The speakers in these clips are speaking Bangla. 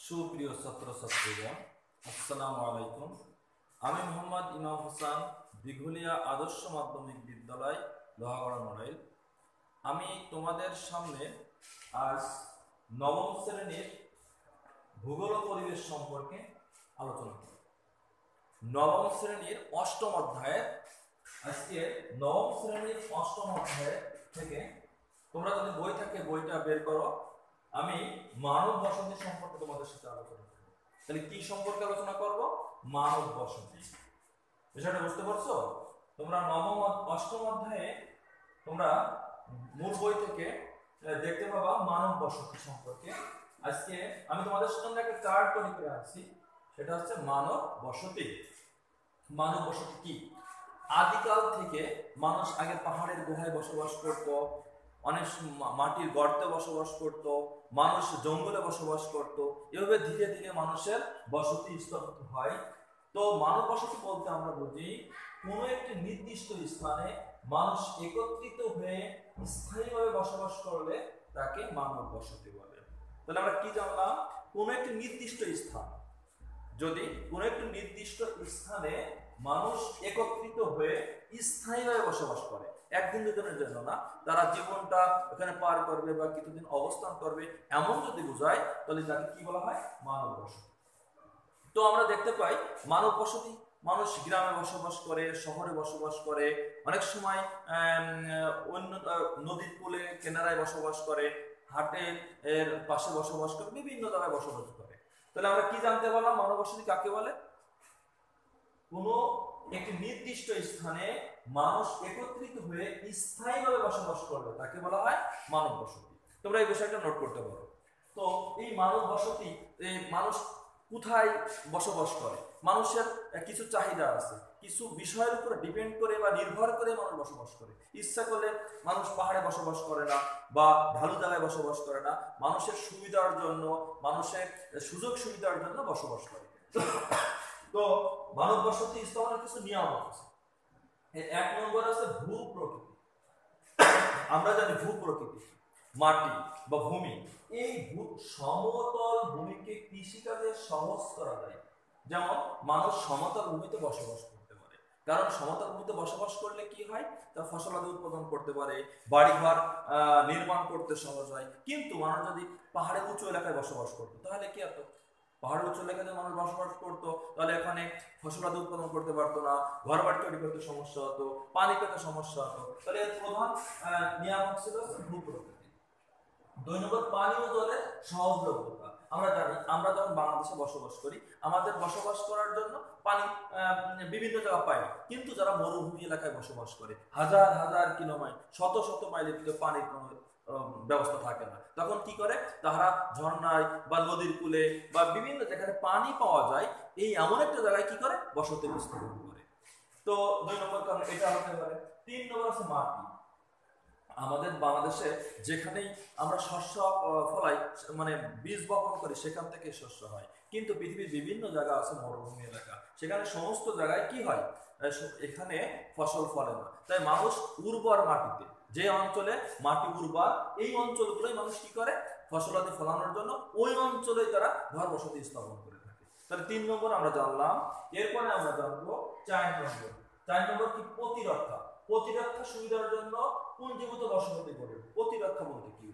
সুপ্রিয় ছাত্রছাত্রীরা, আসসালামু আলাইকুম। আমি মোহাম্মদ ইমাম হোসেন, দিঘুলিয়া আদর্শ মাধ্যমিক বিদ্যালয়, লোহাগড়া নড়াইল। আমি তোমাদের সামনে আজ নবম শ্রেণীর ভূগোল ও পরিবেশ সম্পর্কে আলোচনা করব। নবম শ্রেণীর অষ্টম অধ্যায়ের আজকে নবম শ্রেণীর অষ্টম অধ্যায় থেকে তোমরা যদি বই থাকে বইটা বের করো। আমি মানব বসতি সম্পর্কে তোমাদের সাথে আলোচনা করব। তাহলে কি সম্পর্কে আলোচনা করব? মানব বসতি। বিষয়টা বুঝতে পারছো? তোমরা নবম অষ্টম অধ্যায়ে তোমরা মূল বই থেকে দেখতে পাবা মানব বসতি সম্পর্কে। আজকে আমি তোমাদের সামনে একটা চার্ট তৈরি করে আনছি, সেটা হচ্ছে মানব বসতি। মানব বসতি কি? আদিকাল থেকে মানুষ আগে পাহাড়ের গুহায় বসবাস করত, অনেক মাটির গর্তে বসবাস করত, মানুষ জঙ্গলে বসবাস করত। এভাবে ধীরে ধীরে মানুষের বসতি স্থাপিত হয়। তো মানব বসতি বলতে আমরা বুঝি কোনো একটি নির্দিষ্ট স্থানে মানুষ একত্রিত হয়ে স্থায়ীভাবে বসবাস করলে তাকে মানব বসতি বলে। তাহলে আমরা কি জানলাম? কোনো একটি নির্দিষ্ট স্থান, যদি কোনো একটি নির্দিষ্ট স্থানে মানুষ একত্রিত হয়ে স্থায়ীভাবে বসবাস করে, একদিন দুদিনের জন্য না, তারা জীবনটা ওখানে পার করবে বা কিছুদিন অবস্থান করবে, এমন যদি বোঝায় তাহলে তাকে কি বলা হয়? মানব বসতি। তো আমরা দেখতে পাই মানব বসতি মানুষ গ্রামে বসবাস করে, শহরে বসবাস করে, অনেক সময় অন্য নদীর কূলে কিনারায় বসবাস করে, হাটের পাশে বসবাস করে, বিভিন্ন জায়গায় বসবাস করে। তাহলে আমরা কি জানতে পারলাম মানব বসতি কাকে বলে? কোনো একটি নির্দিষ্ট স্থানে মানুষ একত্রিত হয়ে স্থায়ীভাবে বসবাস করবে তাকে বলা হয় মানব বসতি। তোমরা এই বিষয়টা নোট করতে পারো। তো এই মানব বসতি, এই মানুষ কোথায় বসবাস করে? মানুষের কিছু চাহিদা আছে, কিছু বিষয়ের উপর ডিপেন্ড করে বা নির্ভর করে মানুষ বসবাস করে। ইচ্ছা করলে মানুষ পাহাড়ে বসবাস করে না বা ঢালু জায়গায় বসবাস করে না, মানুষের সুবিধার জন্য, মানুষের সুযোগ সুবিধার জন্য বসবাস করে। তো মানব বসতি স্থাপনের কিছু নিয়ম আছে। এক নম্বর আছে ভূ প্রকৃতি। আমরা জানি ভূ প্রকৃতি মাটি বা ভূমি, এই সমতল ভূমিকে কৃষিকাজে সহজ করা যায়। যেমন মানুষ সমতল ভূমিতে বসবাস করতে পারে, কারণ সমতল ভূমিতে বসবাস করলে কি হয়? তা ফসলাদি উৎপাদন করতে পারে, বাড়িঘর নির্মাণ করতে সহজ হয়। কিন্তু মানুষ যদি পাহাড়ের উঁচু এলাকায় বসবাস করতো তাহলে কি হতো? পাহাড়ের উচ্চ এলাকাতে মানুষ বসবাস করতো, তাহলে এখানে ফসলাদি উৎপাদন করতে পারতো না, ঘর বাড়ি তৈরি করতে সমস্যা হতো, পানি পেতে সমস্যা হতো। তাহলে এর প্রধান নিয়ামক ছিল ভূ প্রকৃতি। দুই নম্বর পানীয় জলের সহজলভ্যতা। আমরা জানি আমরা যখন বাংলাদেশে বসবাস করি, আমাদের বসবাস করার জন্য পানি বিভিন্ন জায়গা পাই, কিন্তু যারা মরুভূমি এলাকায় বসবাস করে, হাজার হাজার কিলোমিটার, শত শত মাইলের ভিতরে পানির কোনো ব্যবস্থা থাকে না, তখন কি করে? তারা ঝর্ণায় বা নদীর কূলে বা বিভিন্ন যেখানে পানি পাওয়া যায়, এই এমন একটা জায়গায় কি করে? বসতি স্থাপন করে। তো দুই নম্বর কারণ এটা হতে পারে। তিন নম্বর আছে মাটি। আমাদের বাংলাদেশে যেখানেই আমরা শস্য ফলাই, মানে বীজ বপন করি, সেখান থেকে শস্য হয়। কিন্তু পৃথিবীর বিভিন্ন জায়গা আছে মরুভূমি এলাকা, সেখানে সমস্ত জায়গায় কি হয়? এখানে ফসল ফলে না। তাই মানুষ উর্বর মাটিতে, যে অঞ্চলে মাটি উর্বর, এই অঞ্চলগুলোই মানুষ কি করে? ফসলাদি ফলানোর জন্য ওই অঞ্চলে তারা ঘর বসতি স্থাপন করে থাকে। তাহলে 3 নম্বর আমরা জানলাম। এরপরে আমরা জানবো 4 নম্বর। 4 নম্বর কি? প্রতিরক্ষা। প্রতিরক্ষা সুবিধার জন্য পুঞ্জীভূত বসতি গড়ে। প্রতিরক্ষা বলতে কি?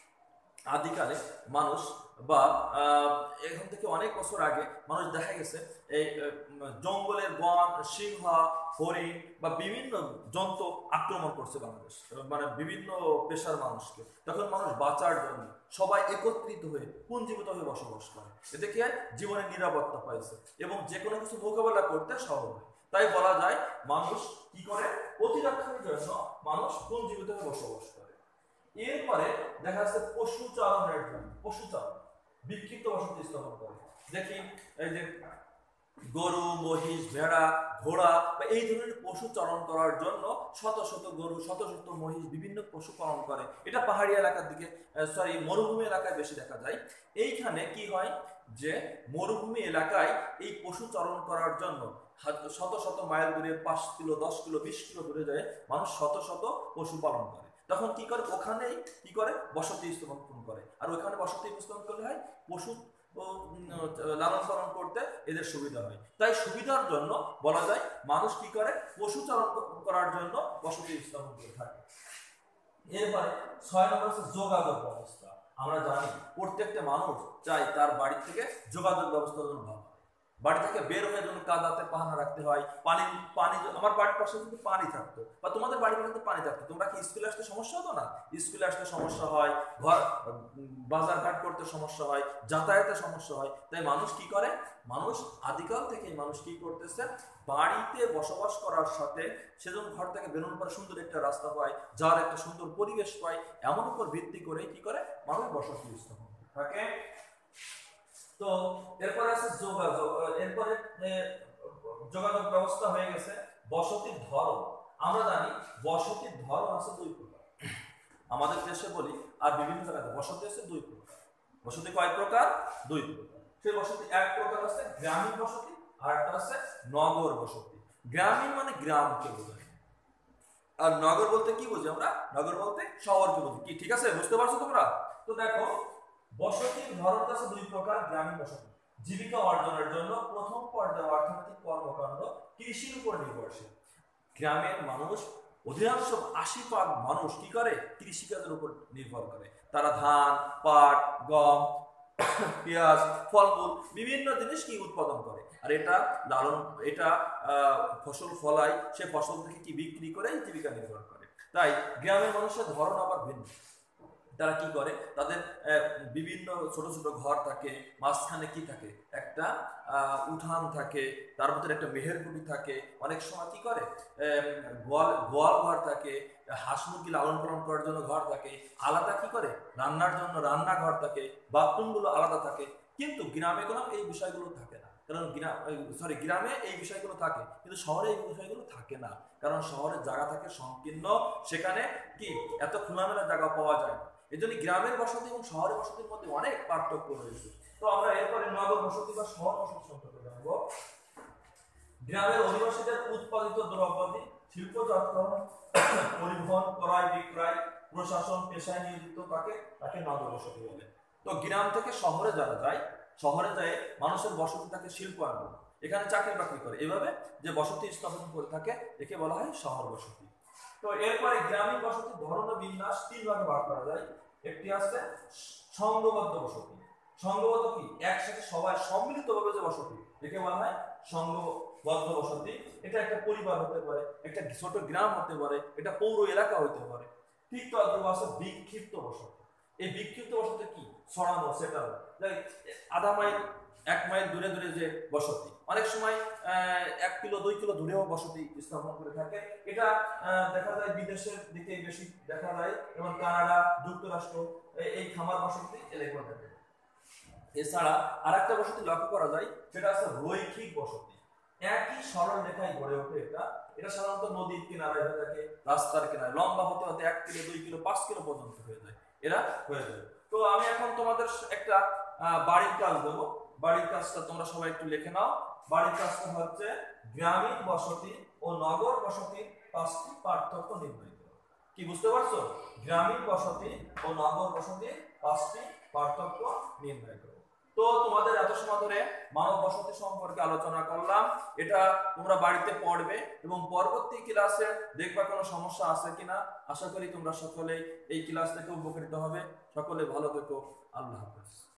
আদিকালে মানুষ বা এখান থেকে অনেক বছর আগে মানুষ দেখা গেছে এই জঙ্গলের বন, সিংহ, হরিণ বা বিভিন্ন জন্তু আক্রমণ করছে বাংলাদেশ, মানে বিভিন্ন পেশার মানুষকে। তখন মানুষ বাঁচার জন্য সবাই একত্রিত হয়ে পুঞ্জীভূত হয়ে বসবাস করে। এতে কি হয়? জীবনের নিরাপত্তা পাইছে এবং যে কোনো কিছু মোকাবেলা করতে সহজ হয়। তাই বলা যায় মানুষ কি করে? প্রতিরক্ষার জন্য মানুষ পুঞ্জীভূত হয়ে বসবাস করে। এরপরে দেখা যাচ্ছে পশুচারণের জন্য, পশুচারণ বিক্ষিপ্ত বসতি স্থাপন করে। দেখি এই যে গরু, মহিষ, ভেড়া, ঘোড়া বা এই ধরনের পশু চারণ করার জন্য শত শত গরু, শত শত মহিষ, বিভিন্ন পশু পালন করে। এটা পাহাড়ি এলাকার দিকে, মরুভূমি এলাকায় বেশি দেখা যায়। এইখানে কি হয় যে মরুভূমি এলাকায় এই পশু চারণ করার জন্য শত শত মাইল দূরে, 5 কিলো, 10 কিলো, 20 কিলো দূরে যায় মানুষ শত শত পশু পালন করে। তখন কি করে? ওখানেই কি করে? বসতি স্থাপন করে। আর ওখানে বসতি স্থাপন করলে হয় পশু লালন পালন করতে এদের সুবিধা হয়। তাই সুবিধার জন্য বলা যায় মানুষ কি করে, পশু চালন করার জন্য বসতি স্থাপন করে থাকে। এরপরে 6 নম্বর হচ্ছে যোগাযোগ ব্যবস্থা। আমরা জানি প্রত্যেকটা মানুষ চাই তার বাড়ি থেকে যোগাযোগ ব্যবস্থা যেন ভালো, বাড়ি থেকে বের হয়ে যখন কাদাতে পাহানা রাখতে হয়, পানি পানি আমার বাড়ির পাশে কিন্তু পানি থাকতো, বা তোমাদের বাড়ির পাশে কিন্তু পানি থাকতো, তোমরা কি স্কুলে আসতে সমস্যা হতো না? স্কুলে আসতে সমস্যা হয়, ঘর বাজার ঘাট করতে সমস্যা হয়, যাতায়াতে সমস্যা হয়। তাই মানুষ কি করে, মানুষ আদিকাল থেকেই মানুষ কি করতেছে, বাড়িতে বসবাস করার সাথে সেজন্য ঘর থেকে বেরোনোর পরে সুন্দর একটা রাস্তা পায়, যার একটা সুন্দর পরিবেশ পায়, এমন উপর ভিত্তি করে কি করে মানুষ বসতি স্থাপন থাকে। তো এরপরে আছে যোগাযোগ, এরপরে যোগাযোগ ব্যবস্থা হয়ে গেছে। বসতির ধরন, আমরা জানি বসতির ধরন আছে 2 প্রকার, আমাদের দেশে বলি আর বিভিন্ন জায়গায় বসতি আছে 2 প্রকার। বসতি কয় প্রকার? 2 প্রকার। সেই বসতি এক প্রকার আছে গ্রামীণ বসতি, আর একটা আছে নগর বসতি। গ্রামীণ মানে গ্রামকে বোঝায়, আর নগর বলতে কি বুঝি আমরা? নগর বলতে শহরকে বুঝি। কি ঠিক আছে, বুঝতে পারছো তোমরা? তো দেখো বসতির ধরন আছে 2 প্রকার। গ্রামীণ বসতি জীবিকা অর্জনের জন্য প্রথম পর্যায়ে অর্থনৈতিক কর্মকাণ্ড কৃষির উপর নির্ভরশীল। গ্রামের মানুষ অধিকাংশ 80% মানুষ কি করে, কৃষিকাজের উপর নির্ভর করে। তারা ধান, পাট, গম, পেঁয়াজ, ফলমূল বিভিন্ন জিনিস কি উৎপাদন করে, আর এটা লালন, এটা ফসল ফলায়, সে ফসল থেকে কি বিক্রি করে জীবিকা নির্ভর করে। তাই গ্রামের মানুষের ধরন আবার ভিন্ন। তারা কি করে, তাদের বিভিন্ন ছোট ছোট ঘর থাকে, মাঝখানে কি থাকে, একটা উঠান থাকে, তার ভিতরে একটা মেহেরকুটি থাকে, অনেক সময় কি করে গোয়াল ঘর থাকে, হাঁস মুরগি লালন পালন করার জন্য ঘর থাকে, আলাদা কি করে রান্নার জন্য রান্নাঘর থাকে, বাথরুমগুলো আলাদা থাকে। কিন্তু গ্রামে কোনো এই বিষয়গুলো থাকে না, কারণ গ্রামে এই বিষয়গুলো থাকে, কিন্তু শহরে এই বিষয়গুলো থাকে না, কারণ শহরের জায়গা থাকে সংকীর্ণ, সেখানে কি এত খোলামেলা জায়গা পাওয়া যায় না। এই জন্য গ্রামের বসতি এবং শহরের বসতির মধ্যে অনেক পার্থক্য রয়েছে। তো আমরা এরপরে নগর বসতি বা শহর বসতি সম্পর্কে জানবো। গ্রামের অধিবাসীদের উৎপাদিত দ্রব্যাদি শিল্পজাতকরণ, পরিবহন, ক্রয় বিক্রয়, প্রশাসন পেশায় নিয়োজিত তাকে নগর বসতি বলে। তো গ্রাম থেকে শহরে যারা যায়, শহরে যায় মানুষের বসতি থাকে শিল্পায়ন, এখানে চাকরি বাকরি করে, এভাবে যে বসতি স্থাপন করে থাকে একে বলা হয় শহর বসতি। তো এরপরে গ্রামীণ বসতির ধরন ও বিন্যাস 3 ভাগে ভাগ করা যায়। একটি আছে সংঘবদ্ধ বসতি। সংঘবদ্ধ কি, একসাথে সবাই সম্মিলিতভাবে যে বসতি, একে বলা হয় সংঘবদ্ধ বসতি। এটা একটা পরিবার হতে পারে, একটা ছোট গ্রাম হতে পারে, এটা পৌর এলাকা হতে পারে। ঠিক তদ্রুপ আছে বিক্ষিপ্ত বসতি। এই বিক্ষিপ্ত বসতি কি, ছড়ানো, সেটা আধা মাইল 1 মাইল দূরে দূরে যে বসতি, অনেক সময় 1 কিলো 2 কিলো দূরেও বসতি স্থাপন করে থাকে। এটা দেখা যায় বিদেশের দিকে বেশি দেখা যায়, যেমন কানাডা, যুক্তরাষ্ট্র, এই খামার বসতি এলাকা থাকে। এছাড়া আরেকটা বসতি লক্ষ্য করা যায়, সেটা আছে রৈখিক বসতি। একই সরল রেখায় গড়ে ওঠে এটা। এটা সাধারণত নদীর কিনারায় হয়ে থাকে, রাস্তার কিনারায়, লম্বা হতে হতে 1 কিলো 2 কিলো 5 কিলো পর্যন্ত হয়ে যায়, এরা হয়ে যায়। তো আমি এখন তোমাদের একটা বাড়ির কাজ দেবো। বাড়ির কাজটা তোমরা সবাই একটু লিখে নাও। বাড়ির কাজটা হচ্ছে গ্রামীণ বসতি ও নগর বসতির 5টি পার্থক্য নির্ণয় করো। কি বুঝতে পারছো? গ্রামীণ বসতি ও নগর বসতির 5টি পার্থক্য নির্ণয় করো। তো তোমাদের এত সময় ধরে মানব বসতি সম্পর্কে আলোচনা করলাম, এটা তোমরা বাড়িতে পড়বে এবং পরবর্তী ক্লাসে দেখবা কোনো সমস্যা আছে কিনা। আশা করি তোমরা সকলে এই ক্লাস থেকে উপকৃত হবে। সকলে ভালো থেকো। আল্লাহ হাফেজ।